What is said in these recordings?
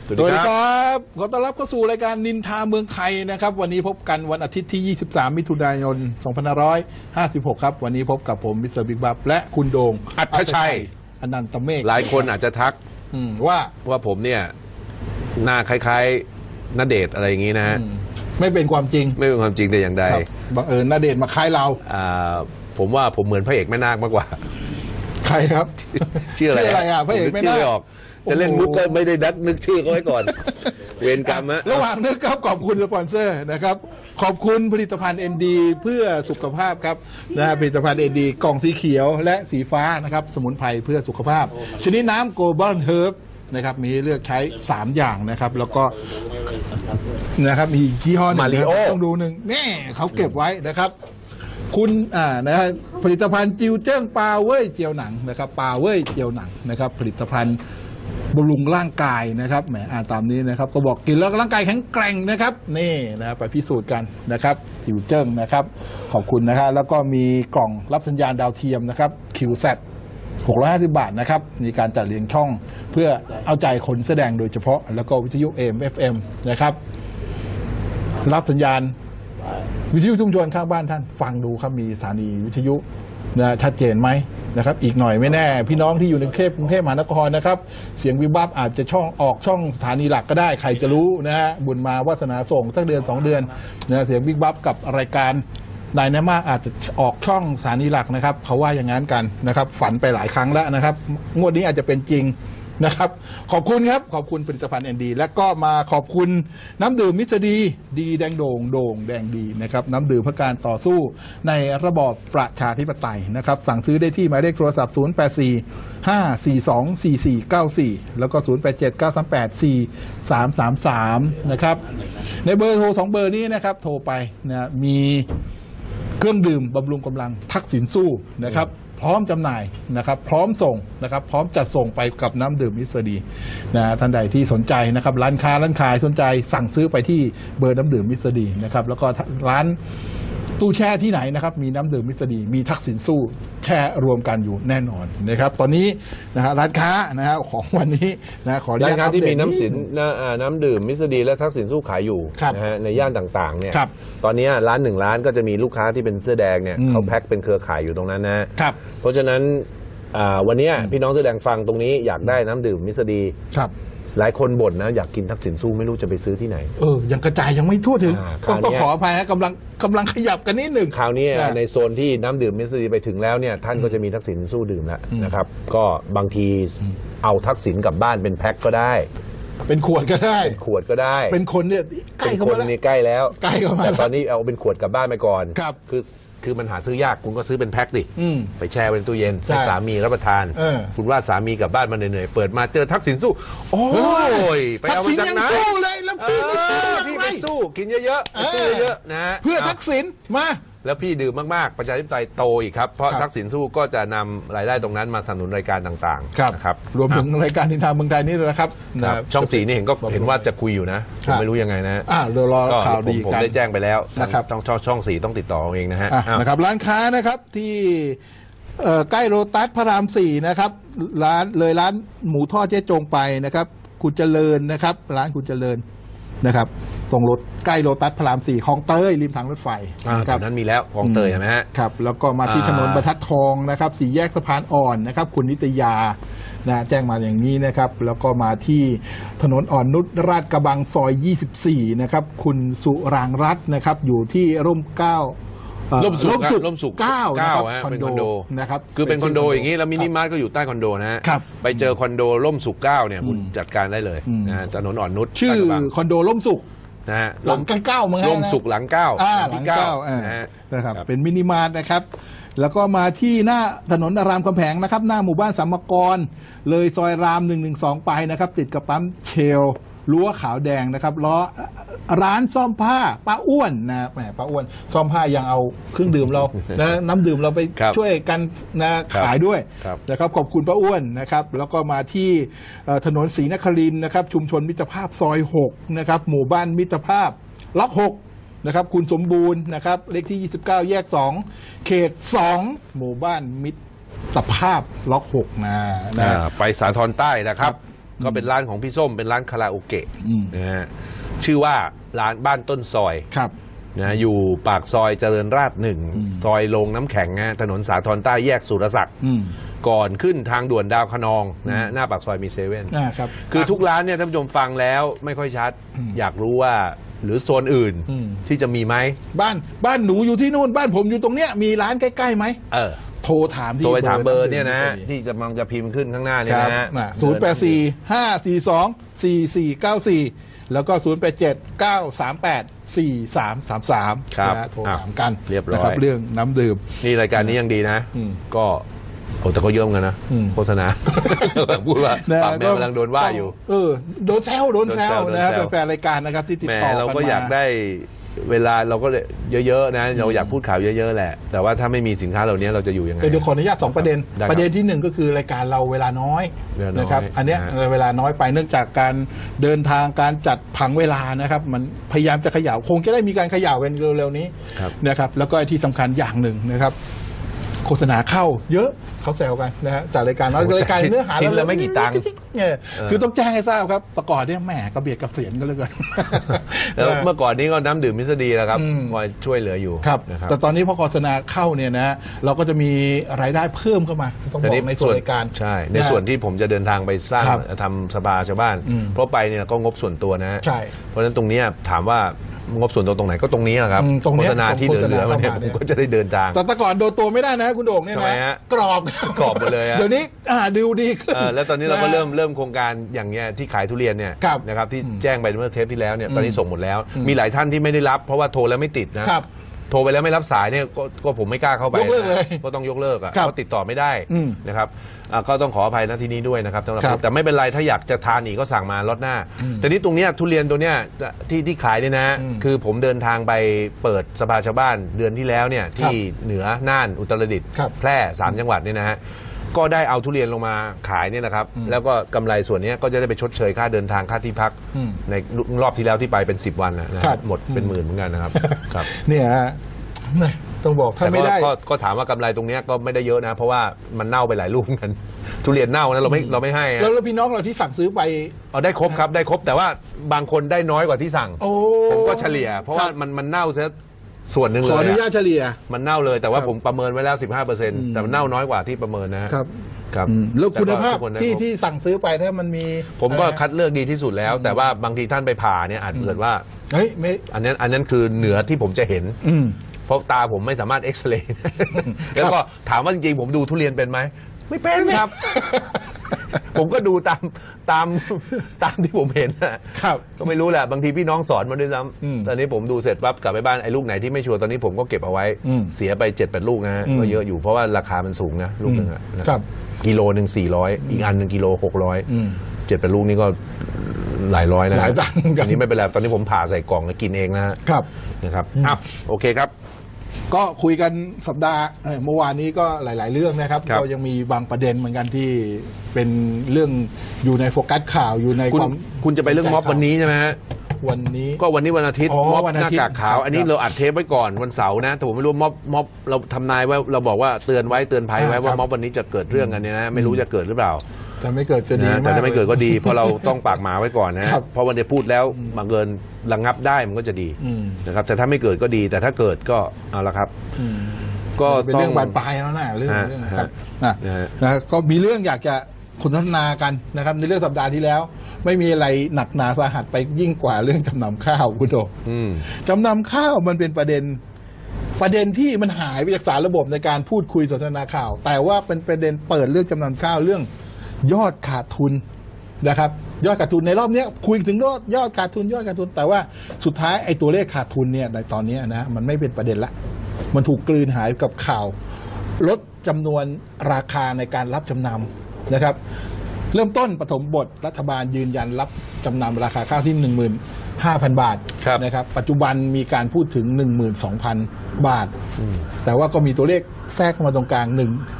สวัสดีครับขอต้อนรับเข้าสู่รายการนินทาเมืองไทยนะครับวันนี้พบกันวันอาทิตย์ที่ 23 มิถุนายน 2556 ครับวันนี้พบกับผมมิสเตอร์บิ๊กบับและคุณโดงอัธชัยอนันตเมฆหลายคนอาจจะทักว่าผมเนี่ยหน้าคล้ายๆณเดชน์อะไรอย่างนี้นะฮะไม่เป็นความจริงไม่เป็นความจริงแต่อย่างใดบังเอิญณเดชน์มาคล้ายเราผมว่าผมเหมือนพระเอกแม่นาคมากกว่าใครครับชื่ออะไรพระเอกแม่นาคจะเล่นมุกก็ไม่ได้นึกชื่อเขาไว้ก่อนเวรกรรมะระหว่างนึกครับขอบคุณสปอนเซอร์นะครับขอบคุณผลิตภัณฑ์ ND เพื่อสุขภาพครับผลิตภัณฑ์ ND กล่องสีเขียวและสีฟ้านะครับสมุนไพรเพื่อสุขภาพชนิดน้ำ Global Herb นะครับมีเลือกใช้3อย่างนะครับแล้วก็นะครับมียี่ห้อหนึ่งต้องดูหนึ่งแน่เขาเก็บไว้นะครับคุณนะฮะผลิตภัณฑ์จิวเจิ้งปลาเว่ยเจียวหนังนะครับปลาเว่ยเจียวหนังนะครับผลิตภัณฑ์บำรุงร่างกายนะครับแหมตามนี้นะครับก็บอกกินแล้วร่างกายแข็งแกร่งนะครับนี่นะไปพิสูจน์กันนะครับจิวเจิ้งนะครับขอบคุณนะครับแล้วก็มีกล่องรับสัญญาณดาวเทียมนะครับคิวแซด650 บาทนะครับมีการจัดเรียงช่องเพื่อเอาใจคนแสดงโดยเฉพาะแล้วก็วิทยุ AM FM นะครับรับสัญญาณวิทยุชุมชนข้างบ้านท่านฟังดูครับมีสถานีวิทยุนะชัดเจนไหมนะครับอีกหน่อยไม่แน่พี่น้องที่อยู่ในกรุงเทพมหานครนะครับเสียงวิบวับอาจจะช่องสถานีหลักก็ได้ใครจะรู้นะฮะบุญมาวาสนาส่งสักเดือน2 เดือนนะเสียงวิบวับกับรายการนายแนมากอาจจะออกช่องสถานีหลักนะครับเขาว่าอย่างนั้นกันนะครับฝันไปหลายครั้งแล้วนะครับงวดนี้อาจจะเป็นจริงนะครับขอบคุณครับขอบคุณผลิตภัณฑ์ ND และก็มาขอบคุณน้ำดื่มมิสดีดีแดงโด่งแดงดีนะครับน้ำดื่มเพื่อการต่อสู้ในระบอบประชาธิปไตยนะครับสั่งซื้อได้ที่หมายเลขโทรศัพท์0845424494แล้วก็0879384333นะครับในเบอร์โทร2 เบอร์นี้นะครับโทรไปนะมีเครื่องดื่มบำรุงกำลังทักษิณสู้นะครับพร้อมจำหน่ายนะครับพร้อมส่งนะครับพร้อมจัดส่งไปกับน้ำดื่มมิสดีนะท่านใดที่สนใจนะครับร้านค้าร้านขายสนใจสั่งซื้อไปที่เบอร์น้ำดื่มมิสดีนะครับแล้วก็ร้านตู้แช่ที่ไหนนะครับมีน้ำดื่มมิสดีมีทักษิณสู้แช่รวมกันอยู่แน่นอนนะครับตอนนี้นะฮะร้านค้านะฮะของวันนี้นะขออนุญาตร้านค้าที่มีน้ำดื่มมิสดีและทักษิณสู้ขายอยู่นะฮะในย่านต่างๆเนี่ยตอนนี้ร้าน1 ร้านก็จะมีลูกค้าที่เป็นเสื้อแดงเนี่ยเขาแพ็คเป็นเครือข่ายอยู่ตรงนั้นนะเพราะฉะนั้นวันนี้พี่น้องเสื้อแดงฟังตรงนี้อยากได้น้ำดื่มมิสดีหลายคนบ่นนะอยากกินทักษิณสู้ไม่รู้จะไปซื้อที่ไหนยังกระจายยังไม่ทั่วถึงก็ขออภัยนะกำลังขยับกันนิดหนึ่งคราวนี้ในโซนที่น้ำดื่มมิสดีไปถึงแล้วเนี่ยท่านก็จะมีทักษิณสู้ดื่มแล้วนะครับก็บางทีเอาทักษิณกลับบ้านเป็นแพ็คก็ได้เป็นขวดก็ได้เป็นคนเนี่ยใกล้เข้ามาแล้วใกล้แล้วแต่ตอนนี้เอาเป็นขวดกลับบ้านไปก่อนคือมันหาซื้อยากคุณก็ซื้อเป็นแพ็คดิไปแช่ไว้ในตู้เย็นให้สามีรับประทานคุณว่าสามีกลับบ้านมาเหนื่อยๆเปิดมาเจอทักษิณสู้โอ้ยไปเอามาจากไหนสู้เลยแล้วพี่ไปสู้กินเยอะๆสู้เยอะๆนะเพื่อทักษิณมาแล้วพี่ดื่มมากๆประชาธิปไตยโตอีกครับเพราะทักษิณสู้ก็จะนำรายได้ตรงนั้นมาสนับสนุนรายการต่างๆนะครับรวมถึงรายการนินทาเมืองไทยนี่แหละครับช่อง4นี่เห็นว่าจะคุยอยู่นะผมไม่รู้ยังไงนะเดี๋ยวรอข่าวดีผมได้แจ้งไปแล้วนะครับช่อง4ต้องติดต่อเองนะฮะนะครับร้านค้านะครับที่ใกล้โรตัสพระราม4นะครับร้านหมูทอดเจ๊จงไปนะครับคุณเจริญนะครับร้านคุณเจริญนะครับตรงรถใกล้โลตัสพระราม4คลองเตยริมทางรถไฟครับนั้นมีแล้วคลองเตยนะฮะครับแล้วก็มาที่ถนนบรรทัดทองนะครับ4 แยกสะพานอ่อนนะครับคุณนิตยานะแจ้งมาอย่างนี้นะครับแล้วก็มาที่ถนนอ่อนนุชราชกระบังซอย24นะครับคุณสุรางรัตน์นะครับอยู่ที่ร่มเกล้าร่มสุข 9นะครับคอนโดนะครับคือเป็นคอนโดอย่างนี้แล้วมินิมาร์ทก็อยู่ใต้คอนโดนะฮะไปเจอคอนโดร่มสุข9เนี่ยคุณจัดการได้เลยนะถนนอ่อนนุชชื่อคอนโดร่มสุขนะฮะหลัง9มั้งร่มสุขหลัง9 หลัง9นะครับเป็นมินิมาร์ทนะครับแล้วก็มาที่หน้าถนนอารามคำแหงนะครับหน้าหมู่บ้านสามกรเลยซอยราม112ไปนะครับติดกับปั๊มเชลรั้วขาวแดงนะครับล้อร้านซ่อมผ้าป้าอ้วนนะแหมป้าอ้วนซ่อมผ้ายังเอาเครื่องดื่มเรานะน้ำดื่มเราไปช่วยกันนะขายด้วยนะครับขอบคุณป้าอ้วนนะครับแล้วก็มาที่ถนนศรีนครินทร์นะครับชุมชนมิตรภาพซอย6นะครับหมู่บ้านมิตรภาพล็อก6นะครับคุณสมบูรณ์นะครับเลขที่29แยก2เขต2หมู่บ้านมิตรภาพล็อก6นะไปสาทรใต้นะครับก็เป็นร้านของพี่ส้มเป็นร้านคาราโอเกะนะฮะชื่อว่าร้านบ้านต้นซอยครับนะอยู่ปากซอยเจริญราษฎร์1ซอยโรงน้ำแข็งนะถนนสาทรใต้แยกสุรศักดิ์ก่อนขึ้นทางด่วนดาวคะนองนะหน้าปากซอยมีเซเว่นคือทุกร้านเนี่ยท่านผู้ชมฟังแล้วไม่ค่อยชัดอยากรู้ว่าหรือโซนอื่นที่จะมีไหมบ้านหนูอยู่ที่นู่นบ้านผมอยู่ตรงเนี้ยมีร้านใกล้ๆไหมโทรถามที่เบอร์เนี่ยนะที่กำลังจะพิมพ์ขึ้นข้างหน้าเนี่ยนะ 084-542-4494แล้วก็087-938-4333 ครับโทรถามกันเรียบร้อยนะครับเรื่องน้ำดื่มนี่รายการนี้ยังดีนะก็แต่ก็เยอะกันนะโฆษณาพูดว่าปากแมวกำลังโดนว่าอยู่โดนแซวนะครับแฟนรายการนะครับที่ติดต่อกันมาเราก็อยากได้เวลาเราก็เยอะๆนะเราอยากพูดข่าวเยอะๆแหละแต่ว่าถ้าไม่มีสินค้าเหล่านี้เราจะอยู่ยังไงเดี๋ยวขออนุญาต2ประเด็นที่1ก็คือรายการเราเวลาน้อยนะครับอันเนี้ยเวลาน้อยไปเนื่องจากการเดินทางการจัดผังเวลานะครับมันพยายามจะเขย่าคงจะได้มีการเขย่ากันเร็วๆนี้นะครับแล้วก็ที่สำคัญอย่างหนึ่งนะครับโฆษณาเข้าเยอะเขาแซวกันนะฮะจากรายการน้อยรายการเนื้อหาชิ้นละไม่กี่ตังค์คือต้องแจ้งให้ทราบครับประกอบเนี่ยแหมกระเบียดกระเสียนก็เลยกันแล้วเมื่อก่อนนี้ก็น้ำดื่มมิสดีแล้วครับคอยช่วยเหลืออยู่ครับแต่ตอนนี้พอโฆษณาเข้าเนี่ยนะเราก็จะมีรายได้เพิ่มเข้ามาต้องบอกในส่วนรายการใช่ในส่วนที่ผมจะเดินทางไปสร้างทำสภาชาวบ้านเพราะไปเนี่ยก็งบส่วนตัวนะเพราะฉะนั้นตรงนี้ถามว่างบส่วนตัวตรงไหนก็ตรงนี้แหละครับโฆษณาที่เหลือๆเนี่ยผมก็จะได้เดินทางแต่ก่อนโดนตัวไม่ได้นะคุณโด่งเนี่ยนะกรอบหมดเลยเดี๋ยวนี้ดูดีขึ้นแล้วตอนนี้เราก็เริ่มโครงการอย่างเงี้ยที่ขายทุเรียนเนี่ยนะครับที่แจ้งไปเมื่อเทปที่แล้วเนี่ยตอนนี้ส่งหมดแล้วมีหลายท่านที่ไม่ได้รับเพราะว่าโทรแล้วไม่ติดนะโทรไปแล้วไม่รับสายเนี่ยก็ผมไม่กล้าเข้าไปก็ต้องยกเลิกเพราะติดต่อไม่ได้นะครับก็ต้องขออภัยณที่นี้ด้วยนะครับแต่ไม่เป็นไรถ้าอยากจะทานอีกก็สั่งมาล็อตหน้าแต่นี้ตรงเนี้ยทุเรียนตัวเนี้ยที่ขายเนี่ยนะคือผมเดินทางไปเปิดสภาชาวบ้านเดือนที่แล้วเนี่ยที่เหนือน่านอุตรดิตถ์แพร่3จังหวัดเนี่ยนะฮะก็ได้เอาทุเรียนลงมาขายเนี่ยนะครับแล้วก็กำไรส่วนนี้ก็จะได้ไปชดเชยค่าเดินทางค่าที่พักในรอบที่แล้วที่ไปเป็น10 วันนะหมดเป็นหมื่นเหมือนกันนะครับเนี่ยต้องบอกถ้าไม่ได้ก็ถามว่ากำไรตรงนี้ก็ไม่ได้เยอะนะเพราะว่ามันเน่าไปหลายลูกกันทุเรียนเน่านะเราไม่ให้แล้วพี่น้องเราที่สั่งซื้อไปได้ครบครับได้ครบแต่ว่าบางคนได้น้อยกว่าที่สั่งผมก็เฉลี่ยเพราะว่ามันเน่าซะส่วนหนึ่งเลยขออนุญาตเฉลี่ยมันเน่าเลยแต่ว่าผมประเมินไว้แล้ว 15%แต่มันเน่าน้อยกว่าที่ประเมินนะครับแล้วคุณภาพที่สั่งซื้อไปถ้ามันมีผมก็คัดเลือกดีที่สุดแล้วแต่ว่าบางทีท่านไปผ่าเนี่ยอาจเกิดว่าเฮ้ยไม่อันนั้นคือเหนือที่ผมจะเห็นเพราะตาผมไม่สามารถเอ็กซเรย์แล้วก็ถามว่าจริงๆผมดูทุเรียนเป็นไหมไม่เป็นครับผมก็ดูตามที่ผมเห็นนะครับก็ไม่รู้แหละบางทีพี่น้องสอนมาด้วยซ้ำตอนนี้ผมดูเสร็จปั๊บกลับไปบ้านไอ้ลูกไหนที่ไม่ชัวร์ตอนนี้ผมก็เก็บเอาไว้เสียไป7-8 ลูกนะฮะก็เยอะอยู่เพราะว่าราคามันสูงนะลูกนึงนะครับกิโลนึง400อีกอันนึงกิโล600 7-8 ลูกนี่ก็หลายร้อยนะหลายตังค์อันนี้ไม่เป็นไรตอนนี้ผมผ่าใส่กล่องแล้วกินเองนะครับโอเคครับก็คุยกันสัปดาห์เมื่อวานนี้ก็หลายๆเรื่องนะครับก็ยังมีบางประเด็นเหมือนกันที่เป็นเรื่องอยู่ในโฟกัสข่าวอยู่ในความคุณจะไปเรื่องม็อบวันนี้ใช่ไหมฮะวันนี้วันอาทิตย์ม็อบหน้ากากขาวอันนี้เราอัดเทปไว้ก่อนวันเสาร์นะแต่ผมไม่รู้ม็อบเราทำนายไว้เราบอกว่าเตือนภัยไว้ว่าม็อบวันนี้จะเกิดเรื่องกันเนี่ยนะไม่รู้จะเกิดหรือเปล่าแต่ไม่เกิดจะดีแต่ถ้าไม่เกิดก็ดีเพราะเราต้องปากหมาไว้ก่อนนะเพราะวันเดียวพูดแล้วบังเอิญระงับได้มันก็จะดีนะครับแต่ถ้าไม่เกิดก็ดีแต่ถ้าเกิดก็เอาละครับก็เป็นเรื่องบานปลายแล้วนะเรื่องครับนะก็มีเรื่องอยากจะสนทนากันนะครับในเรื่องสัปดาห์ที่แล้วไม่มีอะไรหนักหนาสาหัสไปยิ่งกว่าเรื่องจำนำข้าวคุณโดจำนำข้าวมันเป็นประเด็นที่มันหายไปจากสารระบบในการพูดคุยสนทนาข่าวแต่ว่าเป็นประเด็นเปิดเรื่องจำนำข้าวเรื่องยอดขาดทุนนะครับยอดขาดทุนในรอบนี้คุยถึงยอดขาดทุนแต่ว่าสุดท้ายไอ้ตัวเลขขาดทุนเนี่ยในตอนนี้นะมันไม่เป็นประเด็นละมันถูกกลืนหายกับข่าวลดจำนวนราคาในการรับจำนำนะครับเริ่มต้นปฐมบทรัฐบาลยืนยันรับจำนำราคาข้าวที่ 15,000 บาทนะครับปัจจุบันมีการพูดถึง 12,000 บาทแต่ว่าก็มีตัวเลขแทรกเข้ามาตรงกลาง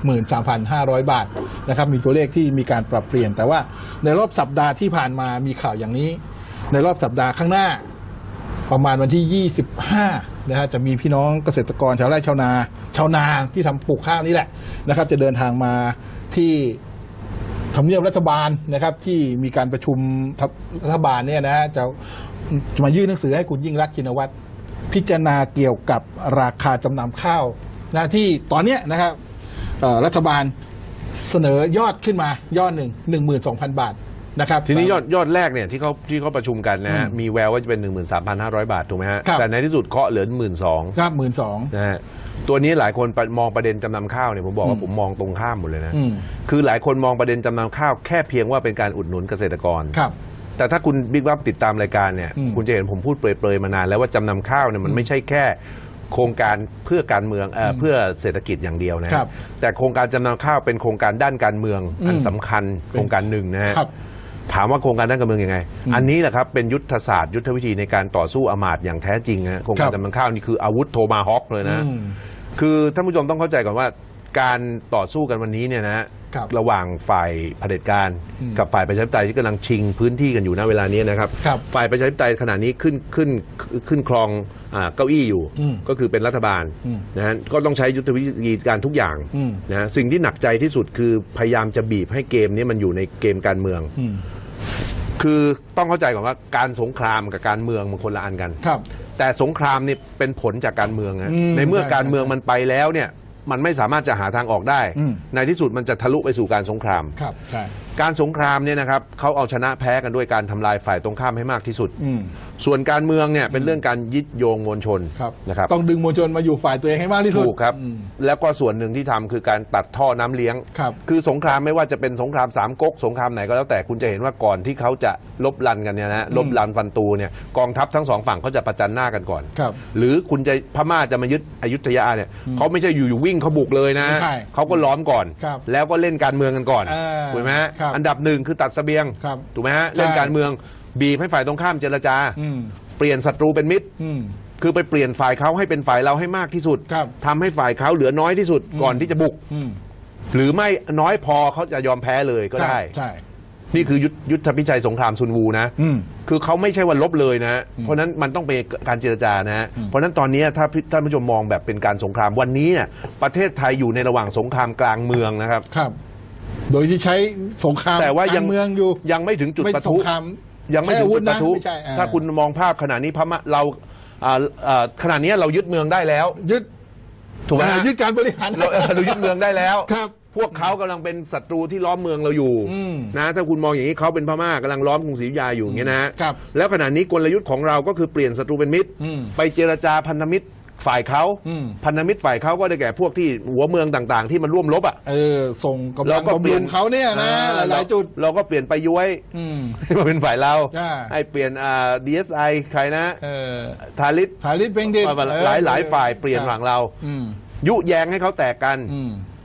13,500 บาทนะครับมีตัวเลขที่มีการปรับเปลี่ยนแต่ว่าในรอบสัปดาห์ที่ผ่านมามีข่าวอย่างนี้ในรอบสัปดาห์ข้างหน้าประมาณวันที่25นะฮะจะมีพี่น้องเกษตรกรชาวไร่ชาวนาที่ทำปลูกข้าวนี่แหละนะครับจะเดินทางมาที่ทำเนียบรัฐบาลนะครับที่มีการประชุมรัฐบาลเนี่ยนะจะมายื่นหนังสือให้คุณยิ่งรักษณ์ชินวัตรพิจารณาเกี่ยวกับราคาจำนำข้าวนะที่ตอนนี้นะครับรัฐบาลเสนอยอดขึ้นมายอด12,000 บาทนะครับทีนี้ยอดแรกเนี่ยที่เขาประชุมกันนะฮะมีแววว่าจะเป็น 13,500 บาทถูกไหมฮะแต่ในที่สุดเคาะเหลือ 12,000 ครับ 12,000 นะฮะตัวนี้หลายคนมองประเด็นจำนำข้าวเนี่ยผมบอกว่าผมมองตรงข้ามหมดเลยนะคือหลายคนมองประเด็นจำนำข้าวแค่เพียงว่าเป็นการอุดหนุนเกษตรกรครับแต่ถ้าคุณบิ๊กบัฟติดตามรายการเนี่ยคุณจะเห็นผมพูดเปรยๆมานานแล้วว่าจำนำข้าวเนี่ยมันไม่ใช่แค่โครงการเพื่อการเมืองเพื่อเศรษฐกิจอย่างเดียวนะแต่โครงการจำนำข้าวเป็นโครงการด้านการเมืองอันสำคัญโครงการหนึ่งนะฮะถามว่าโครงการด้านการเมืองยังไงอันนี้แหละครับเป็นยุทธศาสตร์ยุทธวิธีในการต่อสู้อำมาตย์อย่างแท้จริงนะโครงการจำนำข้าวนี่คืออาวุธโทมาฮอคเลยนะคือท่านผู้ชมต้องเข้าใจก่อนว่าการต่อสู้กันวันนี้เนี่ยนะระหว่างฝ่ายเผด็จการกับฝ่ายประชาธิปไตยที่กำลังชิงพื้นที่กันอยู่ณเวลานี้นะครับฝ่ายประชาธิปไตยขณะนี้ขึ้นครองเก้าอี้อยู่ก็คือเป็นรัฐบาลนะฮะก็ต้องใช้ยุทธวิธีการทุกอย่างนะสิ่งที่หนักใจที่สุดคือพยายามจะบีบให้เกมนี้มันอยู่ในเกมการเมืองคือต้องเข้าใจก่อนว่าการสงครามกับการเมืองมันคนละอันกันแต่สงครามนี่เป็นผลจากการเมืองนะในเมื่อการเมืองมันไปแล้วเนี่ยมันไม่สามารถจะหาทางออกได้ในที่สุดมันจะทะลุไปสู่การสงครามครับใช่การสงครามเนี่ยนะครับเขาเอาชนะแพ้กันด้วยการทำลายฝ่ายตรงข้ามให้มากที่สุดส่วนการเมืองเนี่ยเป็นเรื่องการยึดโยงมวลชนนะครับต้องดึงมวลชนมาอยู่ฝ่ายตัวเองให้มากที่สุดถูกครับแล้วก็ส่วนหนึ่งที่ทำคือการตัดท่อน้ำเลี้ยงคือสงครามไม่ว่าจะเป็นสงครามสามก๊กสงครามไหนก็แล้วแต่คุณจะเห็นว่าก่อนที่เขาจะลบลันกันเนี่ยนะลบลันฟันตูเนี่ยกองทัพทั้งสองฝั่งเขาจะประจันหน้ากันก่อนหรือคุณจะพม่าจะมายึดอยุธยาเนี่ยเขาไม่ใช่อยู่วิ่งเขาบุกเลยนะเขาก็ล้อมก่อนแล้วก็เล่นการเมืองกันก่อนถูกไหมฮะอันดับหนึ่งคือตัดเสบียงถูกไหมฮะเล่นการเมืองบีบให้ฝ่ายตรงข้ามเจรจาเปลี่ยนศัตรูเป็นมิตรคือไปเปลี่ยนฝ่ายเขาให้เป็นฝ่ายเราให้มากที่สุดทำให้ฝ่ายเขาเหลือน้อยที่สุดก่อนที่จะบุกหรือไม่น้อยพอเขาจะยอมแพ้เลยก็ได้นี่คือยุทธพิชัยสงครามซุนวูนะคือเขาไม่ใช่ว่าลบเลยนะเพราะนั้นมันต้องเป็นการเจรจานะเพราะนั้นตอนนี้ถ้าท่านผู้ชมมองแบบเป็นการสงครามวันนี้เนี่ยประเทศไทยอยู่ในระหว่างสงครามกลางเมืองนะครับโดยที่ใช้สงครามแต่ว่ายังเมืองอยู่ยังไม่ถึงจุดปะทุยังไม่ถึงจุดปะทุถ้าคุณมองภาพขณะนี้พม่าเราขณะนี้เรายึดเมืองได้แล้วยึดถูกไหมยึดการบริหารเรายึดเมืองได้แล้วครับพวกเขากำลังเป็นศัตรูที่ล้อมเมืองเราอยู่นะถ้าคุณมองอย่างนี้เขาเป็นพม่ากำลังล้อมกรุงศรีอยุธยาอยู่อย่างนี้นะแล้วขณะนี้กลยุทธ์ของเราก็คือเปลี่ยนศัตรูเป็นมิตรไปเจรจาพันธมิตรฝ่ายเขาพันธมิตรฝ่ายเขาก็ได้แก่พวกที่หัวเมืองต่างๆที่มันร่วมรบอ่ะส่งกำลังบำรุงเขาเนี่ยนะหลายจุดเราก็เปลี่ยนไปย้วยมาเป็นฝ่ายเราให้เปลี่ยนDSI ใครนะทาริศเพ่งดิษฐ์หลายฝ่ายเปลี่ยนฝั่งเรายุแยงให้เขาแตกกัน